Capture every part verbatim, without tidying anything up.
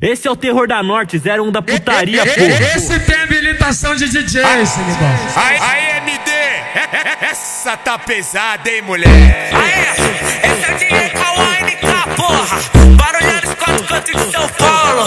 Esse é o terror da Norte, zero um da putaria, porra. Esse tem habilitação de D J, esse negócio. Aí, aí, M D, essa tá pesada, hein, mulher? Aê, esse é o D J Cauã N K, porra. Barulheiros quatro cantos de São Paulo.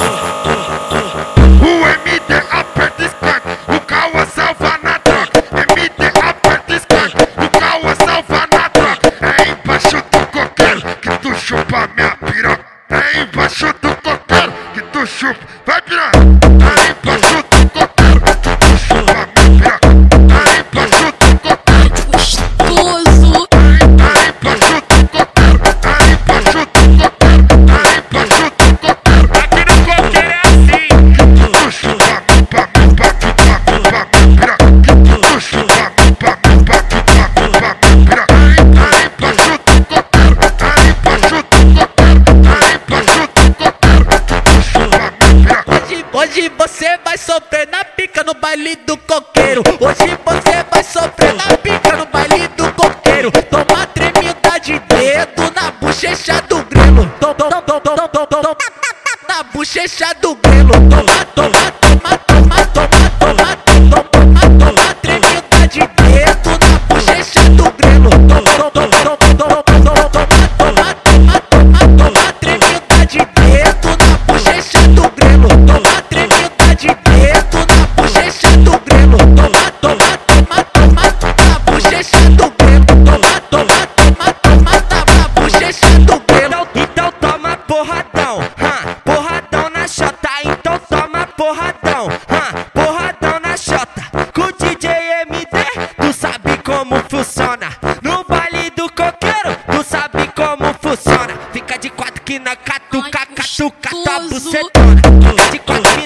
O M D aperta esquerdo, o Cauã salva na troca. M D aperta esquerdo, o Cauã salva na troca. É embaixo do coqueiro que tu chupa minha piroca. É embaixo do coqueiro que tu chupa, vai pirar. É embaixo do coqueiro que tu chupa minha piroca. É embaixo do coqueiro gostoso. É embaixo do coqueiro, é embaixo do coqueiro, é embaixo do coqueiro. Aqui no coqueiro é assim. Que tu chupa pra mim, pra mim, pra mim, pra mim, piroca. Que tu chupa pra mim, pra mim, pra mim, pra mim, piroca. É embaixo do coqueiro, é embaixo do coqueiro, é embaixo do coqueiro que tu chupa minha piroca. Hoje você vai sofrer na pica no baile do coqueiro. Hoje você vai sofrer na pica no baile do coqueiro. Toma tremida de dedo na bochecha do grelo. Tom, tom, tom, tom, tom, tom, tom, tom, na bochecha do grelo. Toma, toma, toma, toma, toma, toma, toma, toma, toma tremida de dedo na bochecha do grelo. Toma, toma, toma, toma, toma, toma, toma, toma, toma tremida de dedo na bochecha do grelo. Toma tremida de dedo na bochecha do grelo. Toma, toma, toma, toma, na bochecha do grelo. Toma, toma, toma, toma, na bochecha do grelo. Então toma porradão, hã, porradão na chota. Então toma porradão, hã, porradão na chota. Com o D J M D, tu sabe como funciona. No baile do coqueiro, tu sabe como funciona. Fica de quatro que na catuca, catuca tua bucetona. Fica de quatro que